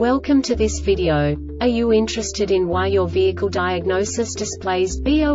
Welcome to this video. Are you interested in why your vehicle diagnosis displays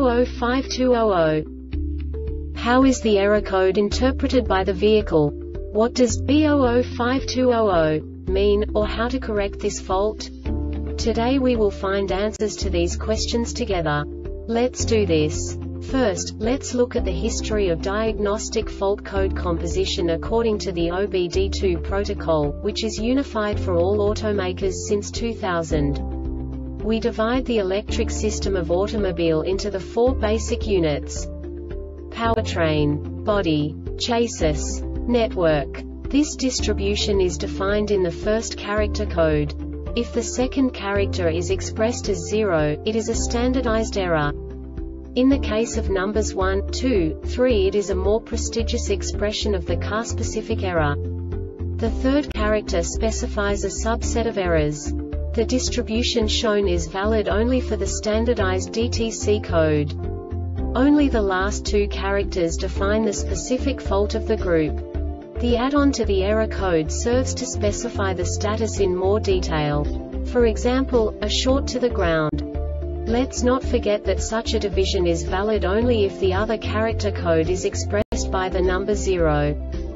B005200? How is the error code interpreted by the vehicle? What does B005200 mean, or how to correct this fault? Today we will find answers to these questions together. Let's do this. First, let's look at the history of diagnostic fault code composition according to the OBD2 protocol, which is unified for all automakers since 2000. We divide the electric system of automobile into the four basic units: powertrain, body, chassis, network. This distribution is defined in the first character code. If the second character is expressed as 0, it is a standardized error. In the case of numbers 1, 2, 3, it is a more prestigious expression of the car-specific error. The third character specifies a subset of errors. The distribution shown is valid only for the standardized DTC code. Only the last two characters define the specific fault of the group. The add-on to the error code serves to specify the status in more detail. For example, a short to the ground. Let's not forget that such a division is valid only if the other character code is expressed by the number 0.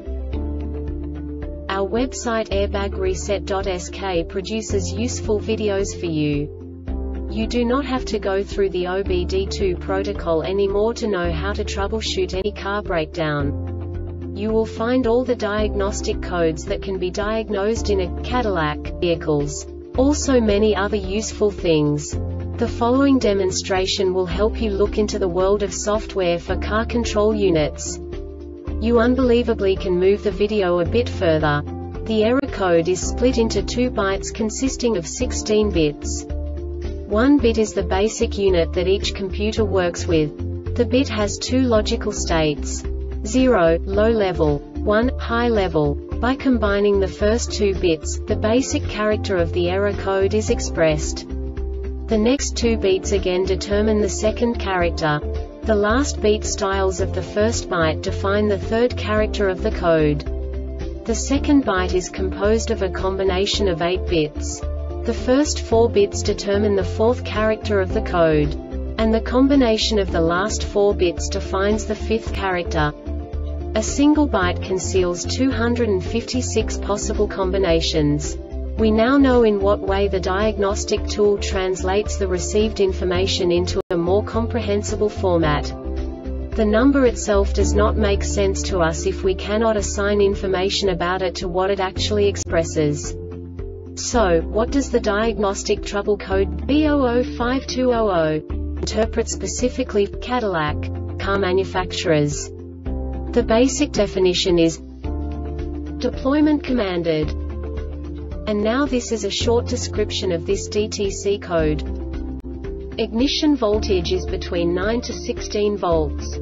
Our website airbagreset.sk produces useful videos for you. You do not have to go through the OBD2 protocol anymore to know how to troubleshoot any car breakdown. You will find all the diagnostic codes that can be diagnosed in a Cadillac vehicles. Also many other useful things. The following demonstration will help you look into the world of software for car control units. You unbelievably can move the video a bit further. The error code is split into 2 bytes consisting of 16 bits. 1 bit is the basic unit that each computer works with. The bit has 2 logical states: 0, low level, 1, high level. By combining the first 2 bits, the basic character of the error code is expressed. The next 2 beats again determine the second character. The last beat styles of the first byte define the third character of the code. The second byte is composed of a combination of 8 bits. The first 4 bits determine the fourth character of the code. And the combination of the last 4 bits defines the fifth character. A single byte conceals 256 possible combinations. We now know in what way the diagnostic tool translates the received information into a more comprehensible format. The number itself does not make sense to us if we cannot assign information about it to what it actually expresses. So, what does the diagnostic trouble code B005200 interpret specifically for Cadillac car manufacturers? The basic definition is deployment commanded. And now this is a short description of this DTC code. Ignition voltage is between 9 to 16 volts.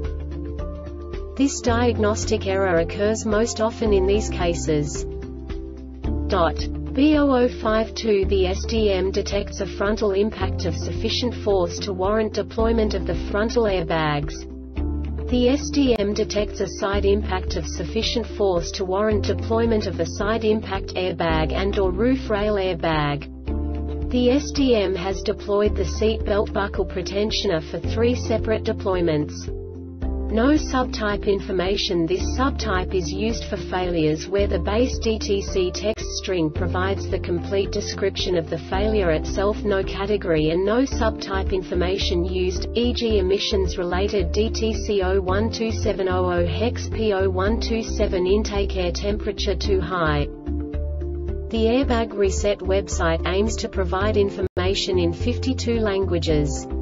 This diagnostic error occurs most often in these cases. B0052 The SDM detects a frontal impact of sufficient force to warrant deployment of the frontal airbags. The SDM detects a side impact of sufficient force to warrant deployment of a side impact airbag and/or roof rail airbag. The SDM has deployed the seat belt buckle pretensioner for 3 separate deployments. No subtype information. This subtype is used for failures where the base DTC text string provides the complete description of the failure itself. No category and no subtype information used, e.g. emissions-related DTC 012700 hex P0127 intake air temperature too high. The Airbag Reset website aims to provide information in 52 languages.